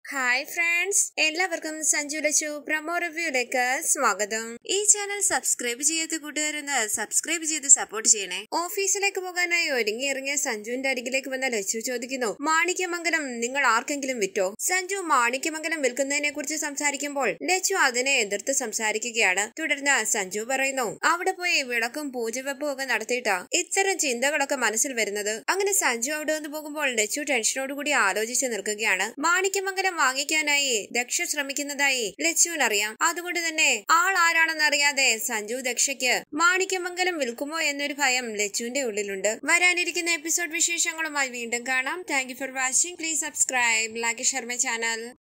Hi friends, എല്ലാവർക്കും Sanju Lachu promo റിവ്യൂയിലേക്ക് സ്വാഗതം. ഈ ചാനൽ സബ്സ്ക്രൈബ് ചെയ്യാത്ത കൂട്ടുകാരൊന്ന് സബ്സ്ക്രൈബ് ചെയ്ത് സപ്പോർട്ട് ചെയ്യണേ. ഓഫീസിലേക്ക് പോകാനായി ഒരുങ്ങിയിറങ്ങിയ സഞ്ജുവിന്റെ അരികിലേക്ക് വന്ന ലച്ചു ചോദിക്കുന്നു, മാണിക്യമംഗലം നിങ്ങൾ ആർക്കെങ്കിലും വിറ്റോ? സഞ്ജു മാണിക്യമംഗലം വിൽക്കുന്നതിനെ കുറിച്ച് സംസാരിക്കുമ്പോൾ ലച്ചു അതിനെ എതിർത്ത് സംസാരിക്കുകയാണ്. തുടർന്ന് സഞ്ജു പറയുന്നു, അവിടെ പോയി വിളക്കും പൂജവെപ്പും ഒക്കെ നടത്തിയിട്ടാ ഇത്തരം ചിന്തകളൊക്കെ മനസ്സിൽ വരുന്നത്. അങ്ങനെ സഞ്ജു അവിടെ വന്ന് പോകുമ്പോൾ ലച്ചു ടെൻഷനോടുകൂടി ആലോചിച്ച് നിൽക്കുകയാണ്. മാണിക്യമംഗലം വാങ്ങിക്കാനായി ദക്ഷ ശ്രമിക്കുന്നതായി ലച്ചുവിനറിയാം. അതുകൊണ്ട് തന്നെ ആൾ ആരാണെന്ന് അറിയാതെ സഞ്ജു ദക്ഷയ്ക്ക് മാണിക്യമംഗലം വിൽക്കുമോ എന്നൊരു ഭയം ലച്ചുവിന്റെ ഉള്ളിലുണ്ട്. വരാനിരിക്കുന്ന എപ്പിസോഡ് വിശേഷങ്ങളുമായി വീണ്ടും കാണാം. Thank you for watching. Please subscribe, like, share my channel.